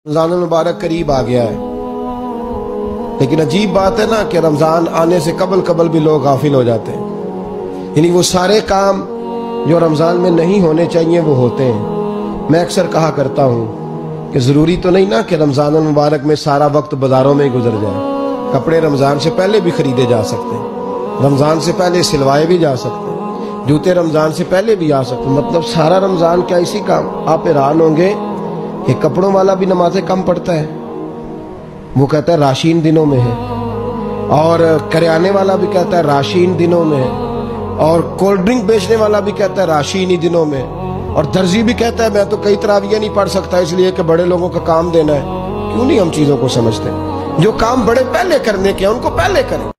रमजान मुबारक करीब आ गया है, लेकिन अजीब बात है ना कि रमजान आने से कबल भी लोग गाफिल हो जाते हैं। यानी वो सारे काम जो रमजान में नहीं होने चाहिए वो होते हैं। मैं अक्सर कहा करता हूँ कि ज़रूरी तो नहीं ना कि रमजान मुबारक में सारा वक्त बाजारों में ही गुजर जाए। कपड़े रमजान से पहले भी खरीदे जा सकते हैं, रमजान से पहले सिलवाए भी जा सकते हैं, जूते रमजान से पहले भी आ सकते हैं। मतलब सारा रमजान क्या इसी काम। आप हैरान होंगे कि कपड़ों वाला भी नमाजें कम पढ़ता है, वो कहता है राशीन दिनों में है, और करियाने वाला भी कहता है राशीन दिनों में है, और कोल्ड ड्रिंक बेचने वाला भी कहता है राशीन ही दिनों में, और दर्जी भी कहता है मैं तो कई तरावियां नहीं पढ़ सकता इसलिए कि बड़े लोगों का काम देना है। क्यों नहीं हम चीजों को समझते? जो काम बड़े पहले करने के उनको पहले करें।